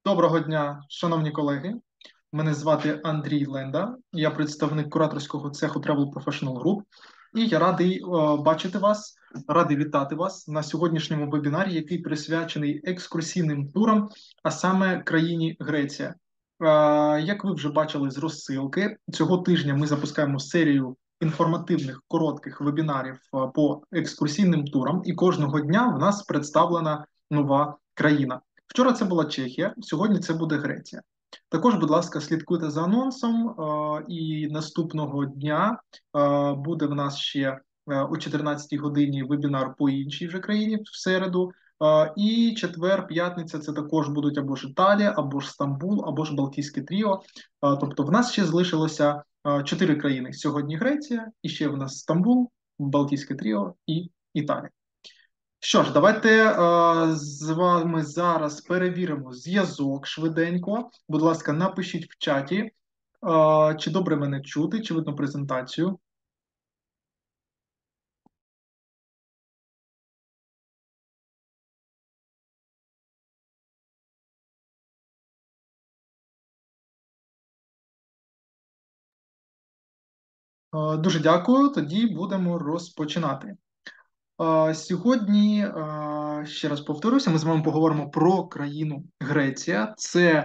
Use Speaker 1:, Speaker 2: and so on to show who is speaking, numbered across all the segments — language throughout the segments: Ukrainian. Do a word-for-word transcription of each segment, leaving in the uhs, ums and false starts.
Speaker 1: Доброго дня, шановні колеги. Мене звати Андрій Ленда, я представник кураторського цеху Travel Professional Group, і я радий о, бачити вас, радий вітати вас на сьогоднішньому вебінарі, який присвячений екскурсійним турам, а саме країні Греція. Е, як ви вже бачили з розсилки, цього тижня ми запускаємо серію інформативних коротких вебінарів е, по екскурсійним турам, і кожного дня в нас представлена нова країна. Вчора це була Чехія, сьогодні це буде Греція. Також, будь ласка, слідкуйте за анонсом, е, і наступного дня е, буде в нас ще е, о чотирнадцятій годині вебінар по іншій вже країні в середу. Е, і четвер, п'ятниця це також будуть або ж Італія, або ж Стамбул, або ж Балтійське тріо. Е, тобто в нас ще залишилося е, чотири країни. Сьогодні Греція, і ще в нас Стамбул, Балтійське тріо і Італія. Що ж, давайте е, з вами зараз перевіримо зв'язок швиденько. Будь ласка, напишіть в чаті, е, чи добре мене чути, чи видно презентацію. Е, дуже дякую, тоді будемо розпочинати. Е, Сьогодні, е, ще раз повторюся, ми з вами поговоримо про країну Греція. Це е,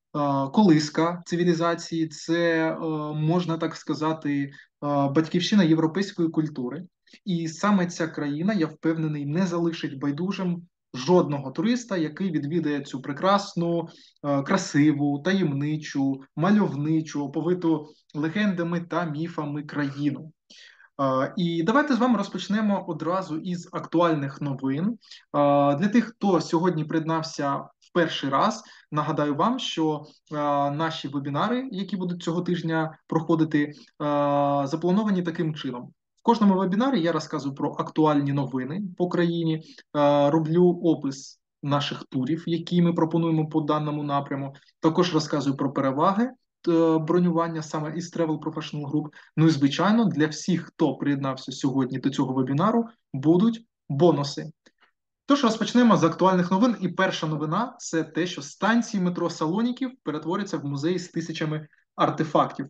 Speaker 1: колиска цивілізації, це, е, можна так сказати, е, батьківщина європейської культури. І саме ця країна, я впевнений, не залишить байдужим жодного туриста, який відвідає цю прекрасну, е, красиву, таємничу, мальовничу, оповиту легендами та міфами країну. Uh, і давайте з вами розпочнемо одразу із актуальних новин. Uh, для тих, хто сьогодні приєднався в перший раз, нагадаю вам, що uh, наші вебінари, які будуть цього тижня проходити, uh, заплановані таким чином. В кожному вебінарі я розказую про актуальні новини по країні, uh, роблю опис наших турів, які ми пропонуємо по даному напряму. Також розказую про переваги бронювання саме із Travel Professional Group. Ну і, звичайно, для всіх, хто приєднався сьогодні до цього вебінару, будуть бонуси. Тож розпочнемо з актуальних новин. І перша новина – це те, що станції метро Салоніків перетворяться в музеї з тисячами артефактів.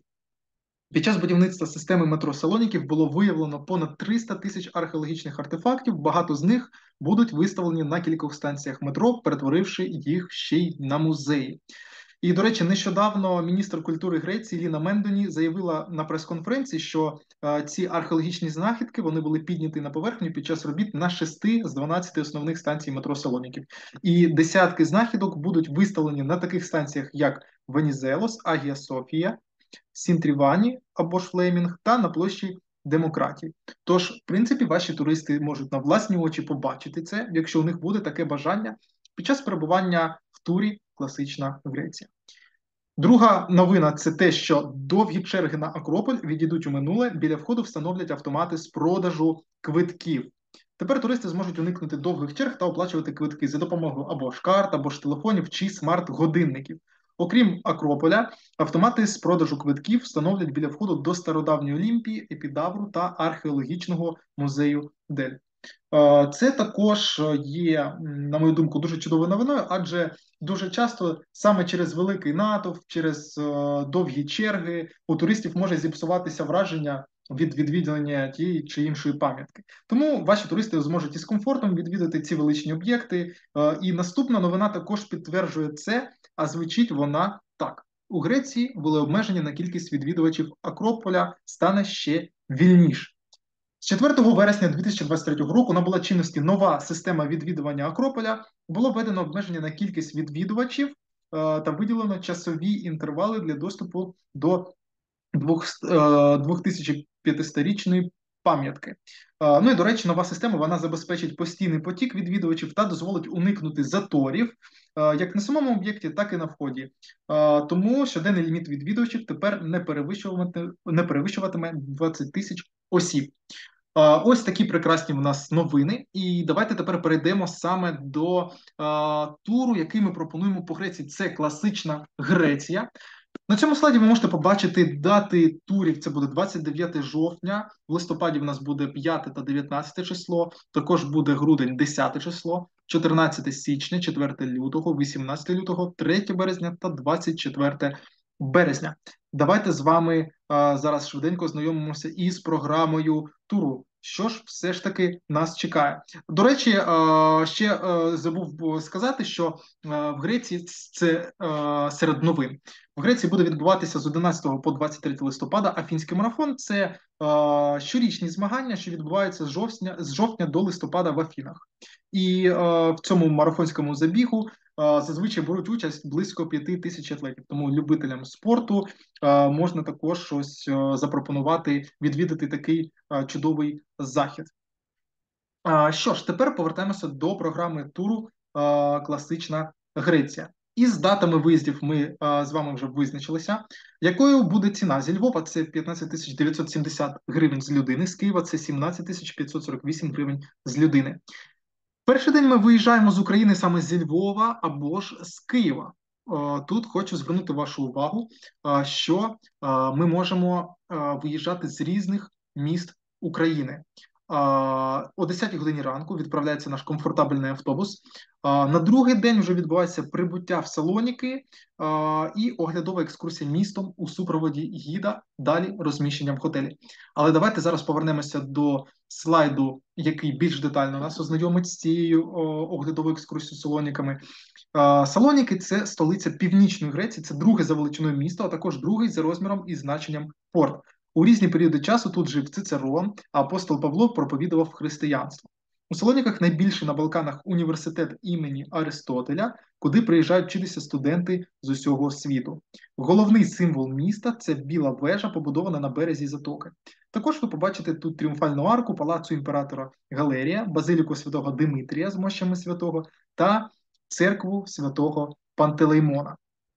Speaker 1: Під час будівництва системи метро Салоніків було виявлено понад триста тисяч археологічних артефактів, багато з них будуть виставлені на кількох станціях метро, перетворивши їх ще й на музеї. І, до речі, нещодавно міністр культури Греції Ліна Мендоні заявила на прес-конференції, що е, ці археологічні знахідки вони були підняті на поверхню під час робіт на шести з дванадцяти основних станцій метро Салоніків. І десятки знахідок будуть виставлені на таких станціях, як Венізелос, Агія Софія, Сінтрівані або ж Флемінг та на площі Демократії. Тож, в принципі, ваші туристи можуть на власні очі побачити це, якщо у них буде таке бажання, під час перебування в турі «Класична Греція». Друга новина – це те, що довгі черги на Акрополь відійдуть у минуле, біля входу встановлять автомати з продажу квитків. Тепер туристи зможуть уникнути довгих черг та оплачувати квитки за допомогою або ж карт, або ж телефонів чи смарт-годинників. Окрім Акрополя, автомати з продажу квитків встановлять біля входу до стародавньої Олімпії, Епідавру та археологічного музею Дель. Це також є, на мою думку, дуже чудовою новиною, адже дуже часто саме через великий натовп, через довгі черги у туристів може зіпсуватися враження від відвідування тієї чи іншої пам'ятки. Тому ваші туристи зможуть із комфортом відвідати ці величні об'єкти. І наступна новина також підтверджує це, а звучить вона так. У Греції були обмежені на кількість відвідувачів Акрополя, стане ще вільніше. З четвертого вересня дві тисячі двадцять третього року набула чинності нова система відвідування Акрополя. Було введено обмеження на кількість відвідувачів е, та виділено часові інтервали для доступу до двох тисяч п'ятисторічної пам'ятки. Е, ну і, до речі, нова система вона забезпечить постійний потік відвідувачів та дозволить уникнути заторів, е, як на самому об'єкті, так і на вході. Е, тому щоденний ліміт відвідувачів тепер не перевищуватиме, не перевищуватиме двадцять тисяч осіб. Ось такі прекрасні в нас новини. І давайте тепер перейдемо саме до а, туру, який ми пропонуємо по Греції. Це класична Греція. На цьому слайді ви можете побачити дати турів. Це буде двадцять дев'яте жовтня, в листопаді в нас буде п'яте та дев'ятнадцяте число, також буде грудень десяте число, чотирнадцяте січня, четверте лютого, вісімнадцяте лютого, третє березня та двадцять четверте березня. Давайте з вами а, зараз швиденько знайомимося із програмою туру. Що ж все ж таки нас чекає? До речі, а, ще а, забув сказати, що а, в Греції це а, серед новин. В Греції буде відбуватися з одинадцятого по двадцять третє листопада, а фінський марафон це е, щорічні змагання, що відбуваються з жовтня, з жовтня до листопада в Афінах. І е, в цьому марафонському забігу е, зазвичай беруть участь близько п'яти тисяч атлетів. Тому любителям спорту е, можна також щось е, запропонувати, відвідати такий е, чудовий захід. А, Що ж, тепер повертаємося до програми туру а, Класична Греція. Із датами виїздів ми а, з вами вже визначилися. Якою буде ціна? Зі Львова це п'ятнадцять тисяч дев'ятсот сімдесят гривень з людини, з Києва це сімнадцять тисяч п'ятсот сорок вісім гривень з людини. Перший день ми виїжджаємо з України саме зі Львова або ж з Києва. А, Тут хочу звернути вашу увагу, а, що а, ми можемо а, виїжджати з різних міст України. А, О десятій годині ранку відправляється наш комфортабельний автобус. А, На другий день вже відбувається прибуття в Салоніки а, і оглядова екскурсія містом у супроводі гіда, далі розміщення в готелі. Але давайте зараз повернемося до слайду, який більш детально нас ознайомить з цією о, оглядовою екскурсією Салоніками. А, Салоніки – це столиця Північної Греції, це друге за величиною місто, а також другий за розміром і значенням порт. У різні періоди часу тут жив Цицерон, а апостол Павло проповідував християнство. У Салоніках найбільший на Балканах університет імені Аристотеля, куди приїжджають вчитися студенти з усього світу. Головний символ міста – це біла вежа, побудована на березі затоки. Також ви побачите тут тріумфальну арку палацу імператора Галерія, базиліку святого Димитрія з мощами святого та церкву святого Пантелеймона.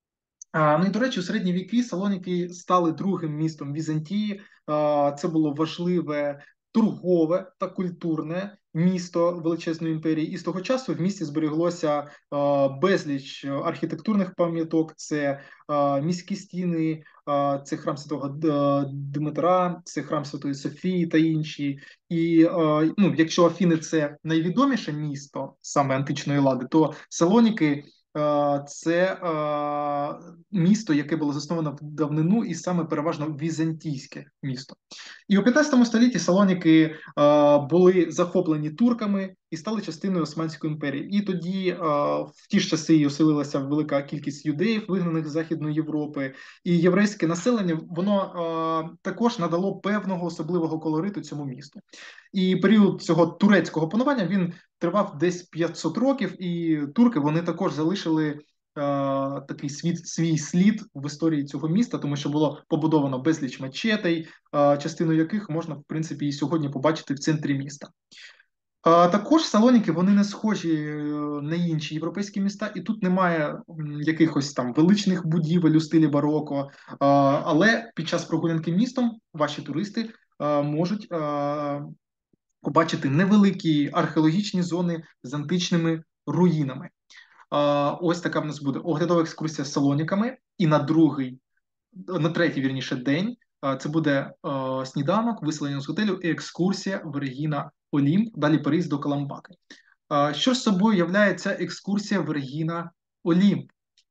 Speaker 1: А, Ну і, до речі, у середні віки Салоніки стали другим містом Візантії. А, Це було важливе торгове та культурне місто величезної імперії. І з того часу в місті збереглося а, безліч архітектурних пам'яток. Це а, міські стіни, а, це храм Святого Д- Дмитра, це храм Святої Софії та інші. І а, ну, якщо Афіни це найвідоміше місто саме античної лади, то Салоніки Е, це е, місто, яке було засновано в давнину, і саме переважно візантійське місто. І у п'ятнадцятому столітті Салоніки е, були захоплені турками і стали частиною Османської імперії. І тоді е, в ті ж часи і оселилася велика кількість юдеїв, вигнаних з Західної Європи, і єврейське населення, воно е, також надало певного особливого колориту цьому місту. І період цього турецького панування він тривав десь п'ятсот років, і турки вони також залишили е, такий свій, свій слід в історії цього міста, тому що було побудовано безліч мечетей, е, частину яких можна в принципі і сьогодні побачити в центрі міста. А також Салоніки вони не схожі е, на інші європейські міста, і тут немає м, якихось там величних будівель у стилі бароко. А, але під час прогулянки містом ваші туристи а, можуть а, побачити невеликі археологічні зони з античними руїнами. А, ось така в нас буде оглядова екскурсія з Салоніками, і на другий, на третій, вірніше, день а, це буде а, сніданок, виселення з готелю і екскурсія в Регіна Олімп, далі переїзд до Каламбаки. А, що ж собою являє ця екскурсія в Регіна Олімп?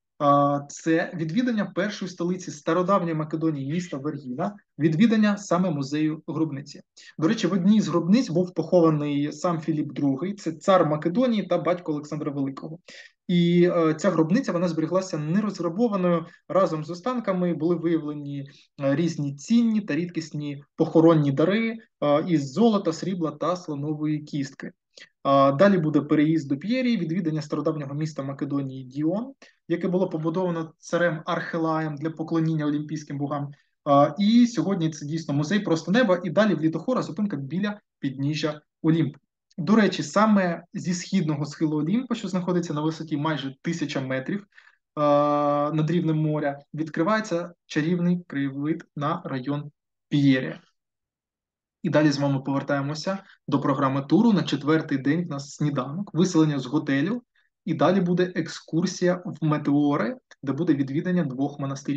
Speaker 1: Це відвідання першої столиці стародавньої Македонії, міста Вергіна, відвідання саме музею гробниці. До речі, в одній з гробниць був похований сам Філіп другий, це цар Македонії та батько Олександра Великого. І е, ця гробниця вона зберіглася нерозграбованою. Разом з останками були виявлені е, різні цінні та рідкісні похоронні дари е, із золота, срібла та слонової кістки. Далі буде переїзд до П'єрії, відвідання стародавнього міста Македонії Діон, яке було побудовано царем Архелаєм для поклоніння олімпійським богам. І сьогодні це дійсно музей просто неба, і далі в Літохора зупинка біля підніжжя Олімпу. До речі, саме зі східного схилу Олімпу, що знаходиться на висоті майже тисяча метрів над рівнем моря, відкривається чарівний краєвид на район П'єрія. І далі з вами повертаємося до програми туру. На четвертий день в нас сніданок, виселення з готелю, і далі буде екскурсія в Метеори, де буде відвідання двох монастирів.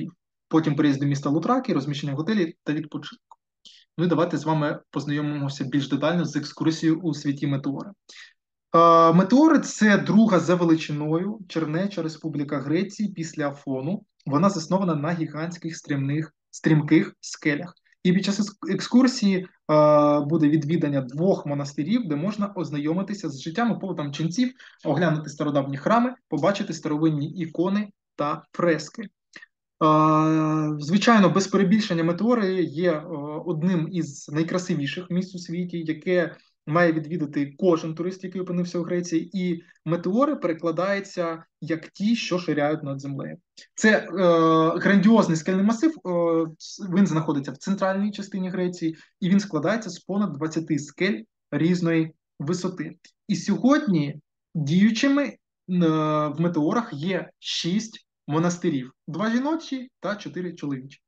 Speaker 1: потім переїзд до міста Лутраки, розміщення в готелі та відпочинок. Ну і давайте з вами познайомимося більш детально з екскурсією у світі метеори. Е, Метеори – це друга за величиною чернеча республіка Греції після Афону. Вона заснована на гігантських стрімних, стрімких скелях. І під час екскурсії е, буде відвідання двох монастирів, де можна ознайомитися з життям і побутом ченців, оглянути стародавні храми, побачити старовинні ікони та фрески. Е, Звичайно, без перебільшення метеори є е, одним із найкрасивіших місць у світі, яке має відвідати кожен турист, який опинився у Греції, і метеори перекладаються як ті, що ширяють над землею. Це е, грандіозний скельний масив, е, він знаходиться в центральній частині Греції, і він складається з понад двадцяти скель різної висоти. І сьогодні діючими е, в метеорах є шість монастирів, два жіночі та чотири чоловічі.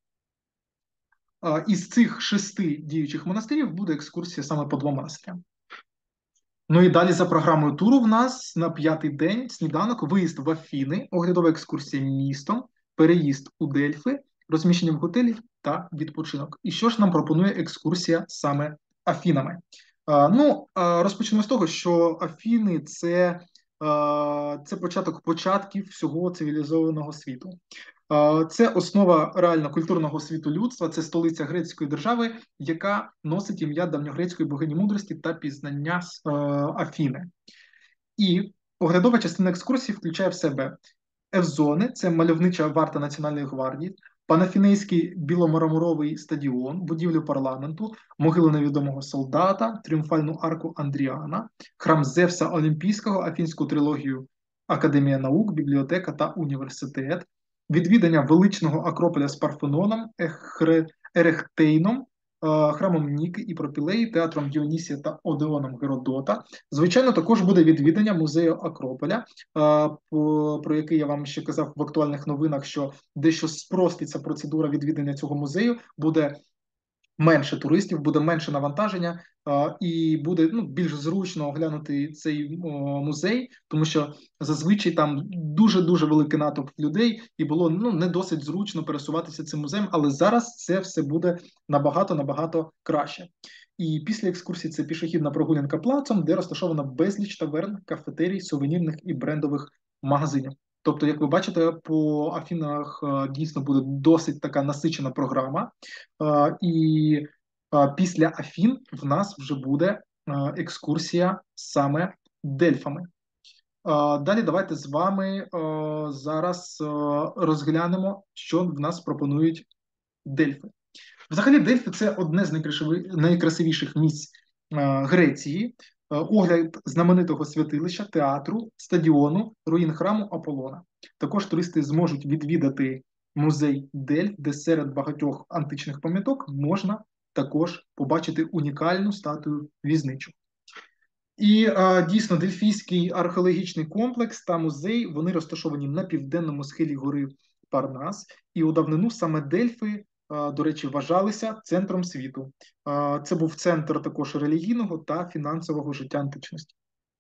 Speaker 1: Із цих шести діючих монастирів буде екскурсія саме по двом монастирям. Ну і далі за програмою туру в нас на п'ятий день сніданок, виїзд в Афіни, оглядова екскурсія містом, переїзд у Дельфи, розміщення в готелі та відпочинок. І що ж нам пропонує екскурсія саме Афінами? Ну, розпочнемо з того, що Афіни – це, це початок початків всього цивілізованого світу. Це основа реально культурного світу людства, це столиця грецької держави, яка носить ім'я давньогрецької богині мудрості та пізнання Афіни. І оглядова частина екскурсії включає в себе Евзони, це мальовнича варта Національної гвардії, Панафінейський біломарамуровий стадіон, будівлю парламенту, могилу невідомого солдата, тріумфальну арку Андріана, храм Зевса Олімпійського, Афінську трилогію Академія наук, бібліотека та університет, відвідання величного Акрополя з Парфеноном, Ерехтейном, храмом Ніки і Пропілеї, театром Діонісія та Одеоном Геродота. Звичайно, також буде відвідання музею Акрополя, про який я вам ще казав в актуальних новинах, що дещо спроститься процедура відвідання цього музею, буде менше туристів, буде менше навантаження а, і буде ну, більш зручно оглянути цей о, музей, тому що зазвичай там дуже-дуже великий натовп людей і було ну, не досить зручно пересуватися цим музеєм, але зараз це все буде набагато-набагато краще. І після екскурсії це пішохідна прогулянка плацом, де розташовано безліч таверн, кафетерій, сувенірних і брендових магазинів. Тобто, як ви бачите, по Афінах дійсно буде досить така насичена програма. І після Афін в нас вже буде екскурсія саме Дельфами. Далі давайте з вами зараз розглянемо, що в нас пропонують Дельфи. Взагалі, Дельфи – це одне з найкрасивіших місць Греції. Огляд знаменитого святилища, театру, стадіону, руїн храму Аполлона. Також туристи зможуть відвідати музей Дельф, де серед багатьох античних пам'яток можна також побачити унікальну статую візничу. І а, дійсно, Дельфійський археологічний комплекс та музей, вони розташовані на південному схилі гори Парнас. І у давнину саме Дельфи, а, до речі, вважалися центром світу. А, це був центр також релігійного та фінансового життя античності.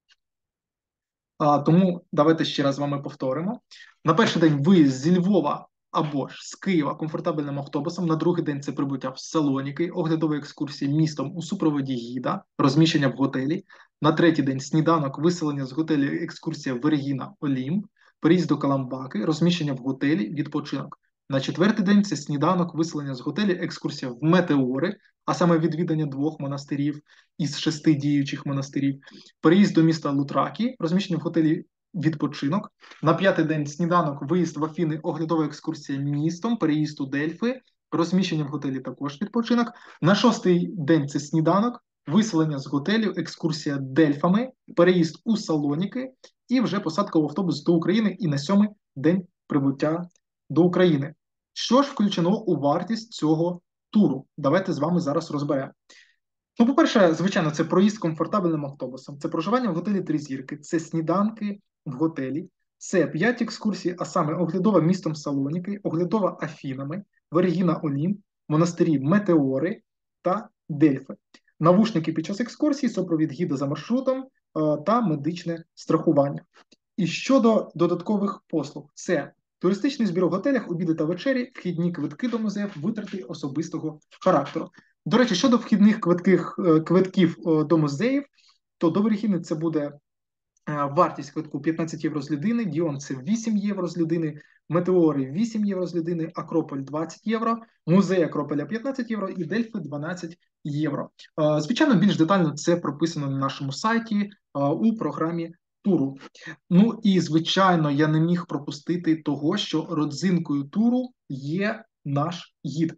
Speaker 1: А, тому давайте ще раз з вами повторимо. На перший день виїзд зі Львова або ж з Києва комфортабельним автобусом. На другий день це прибуття в Салоніки, оглядова екскурсія містом у супроводі гіда, розміщення в готелі. На третій день сніданок, виселення з готелю, екскурсія Вергіна Олімп, переїзд до Каламбаки, розміщення в готелі, відпочинок. На четвертий день це сніданок, виселення з готелі, екскурсія в Метеори, а саме відвідання двох монастирів із шести діючих монастирів, переїзд до міста Лутракі, розміщення в готелі, відпочинок. На п'ятий день сніданок, виїзд в Афіни, оглядова екскурсія містом, переїзд у Дельфи, розміщення в готелі, також відпочинок. На шостий день це сніданок, виселення з готелю, екскурсія Дельфами, переїзд у Салоніки і вже посадка в автобус до України і на сьомий день прибуття до України. Що ж включено у вартість цього туру? Давайте з вами зараз розберемо. Ну, по-перше, звичайно, це проїзд комфортабельним автобусом, це проживання в готелі «Три зірки», це сніданки в готелі, це п'ять екскурсій, а саме оглядова містом Салоніки, оглядова Афінами, Вергіна Олімп, монастирі Метеори та Дельфи. Навушники під час екскурсії, супровід гіда за маршрутом та медичне страхування. І щодо додаткових послуг, це туристичний збір в готелях, обіди та вечері, вхідні квитки до музеїв, витрати особистого характеру. До речі, щодо вхідних квитків, квитків до музеїв, то до вихідних це буде вартість квитку п'ятнадцять євро з людини, Діон це вісім євро з людини, Метеори вісім євро з людини, Акрополь двадцять євро, музей Акрополя п'ятнадцять євро і Дельфи дванадцять євро. Звичайно, більш детально це прописано на нашому сайті у програмі туру. Ну і, звичайно, я не міг пропустити того, що родзинкою туру є наш гід.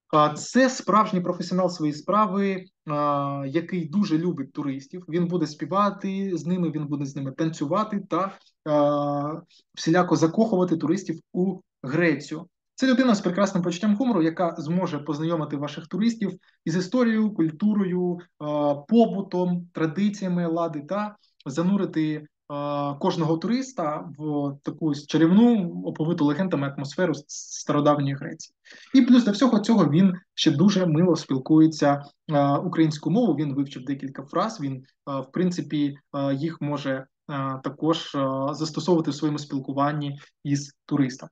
Speaker 1: Це справжній професіонал своєї справи, який дуже любить туристів. Він буде співати з ними, він буде з ними танцювати та всіляко закохувати туристів у Грецію. Це людина з прекрасним почуттям гумору, яка зможе познайомити ваших туристів із історією, культурою, побутом, традиціями лади та занурити кожного туриста в таку чарівну, оповиту легендами атмосферу стародавньої Греції. І плюс до всього цього він ще дуже мило спілкується українською мовою, він вивчив декілька фраз, він, в принципі, їх може також застосовувати в своєму спілкуванні із туристами.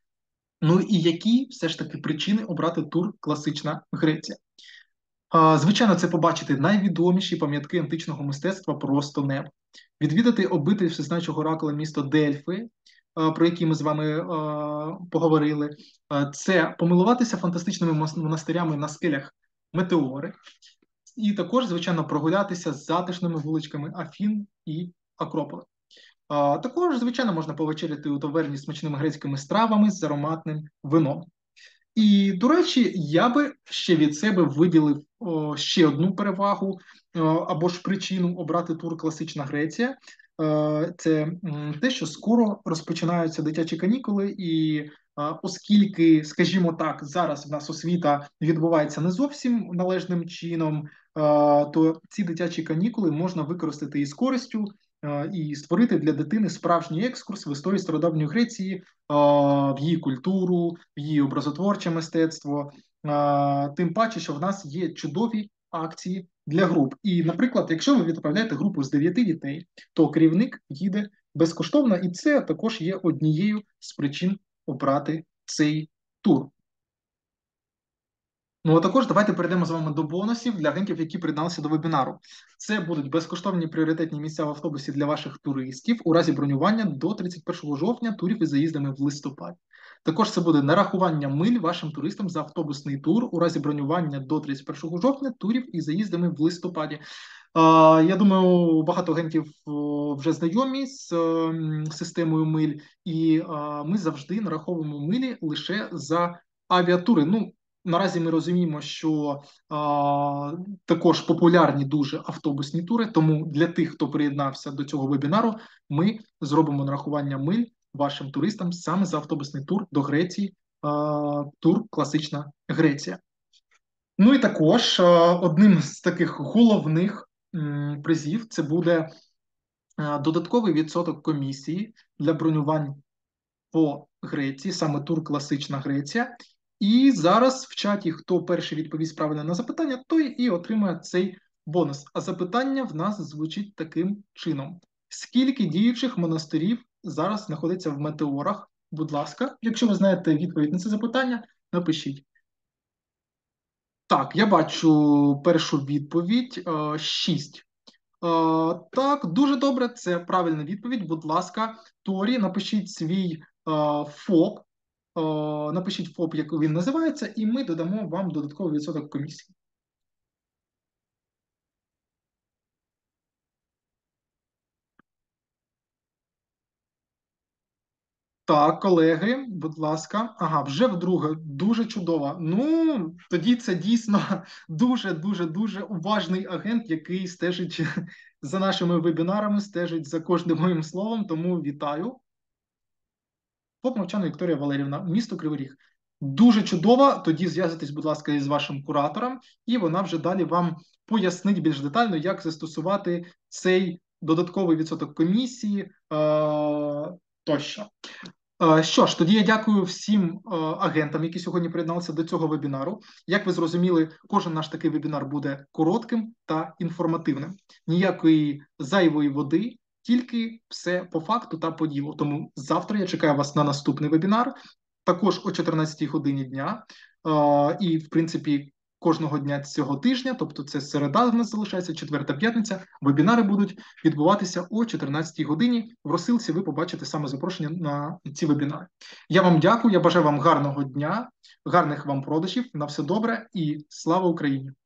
Speaker 1: Ну і які все ж таки причини обрати тур «Класична Греція»? Звичайно, це побачити найвідоміші пам'ятки античного мистецтва просто небо. Відвідати обитель всезнаючого оракула місто Дельфи, про які ми з вами поговорили. Це помилуватися фантастичними монастирями на скелях Метеори. І також, звичайно, прогулятися з затишними вуличками Афін і Акрополя. Також, звичайно, можна повечеряти у таверні з смачними грецькими стравами з ароматним вином. І, до речі, я би ще від себе виділив о, ще одну перевагу о, або ж причину обрати тур «Класична Греція». Е, це м, те, що скоро розпочинаються дитячі канікули, і е, оскільки, скажімо так, зараз в нас освіта відбувається не зовсім належним чином, е, то ці дитячі канікули можна використати із користю, і створити для дитини справжній екскурс в історії стародавньої Греції, в її культуру, в її образотворче мистецтво. Тим паче, що в нас є чудові акції для груп. І, наприклад, якщо ви відправляєте групу з дев'яти дітей, то керівник їде безкоштовно, і це також є однією з причин обрати цей тур. Ну, а також давайте перейдемо з вами до бонусів для агентів, які приєдналися до вебінару. Це будуть безкоштовні пріоритетні місця в автобусі для ваших туристів у разі бронювання до тридцять першого жовтня турів із заїздами в листопаді. Також це буде нарахування миль вашим туристам за автобусний тур у разі бронювання до тридцять першого жовтня турів із заїздами в листопаді. Я думаю, багато агентів вже знайомі з системою миль, і ми завжди нараховуємо милі лише за авіатури. Ну, наразі ми розуміємо, що а, також популярні дуже автобусні тури, тому для тих, хто приєднався до цього вебінару, ми зробимо нарахування миль вашим туристам саме за автобусний тур до Греції, а, тур «Класична Греція». Ну і також а, одним з таких головних м, призів це буде а, додатковий відсоток комісії для бронювань по Греції, саме тур «Класична Греція». І зараз в чаті, хто перший відповість правильно на запитання, той і отримає цей бонус. А запитання в нас звучить таким чином. Скільки діючих монастирів зараз знаходиться в Метеорах? Будь ласка, якщо ви знаєте відповідь на це запитання, напишіть. Так, я бачу першу відповідь. Шість. Так, дуже добре, це правильна відповідь. Будь ласка, Торі, напишіть свій ФОП. Напишіть ФОП, як він називається, і ми додамо вам додатковий відсоток комісії. Так, колеги, будь ласка. Ага, вже вдруге. Дуже чудово. Ну, тоді це дійсно дуже-дуже-дуже уважний агент, який стежить за нашими вебінарами, стежить за кожним моїм словом, тому вітаю. ФОП Мовчана Вікторія Валерівна, місто Кривий Ріг. Дуже чудово, тоді зв'язуйтесь, будь ласка, із вашим куратором, і вона вже далі вам пояснить більш детально, як застосувати цей додатковий відсоток комісії е- тощо. Е, Що ж, тоді я дякую всім е, агентам, які сьогодні приєдналися до цього вебінару. Як ви зрозуміли, кожен наш такий вебінар буде коротким та інформативним. Ніякої зайвої води, тільки все по факту та по ділу. Тому завтра я чекаю вас на наступний вебінар, також о чотирнадцятій годині дня. І, в принципі, кожного дня цього тижня, тобто це середа в нас залишається, четверта п'ятниця, вебінари будуть відбуватися о чотирнадцятій годині. В розсилці ви побачите саме запрошення на ці вебінари. Я вам дякую, я бажаю вам гарного дня, гарних вам продажів, на все добре і слава Україні!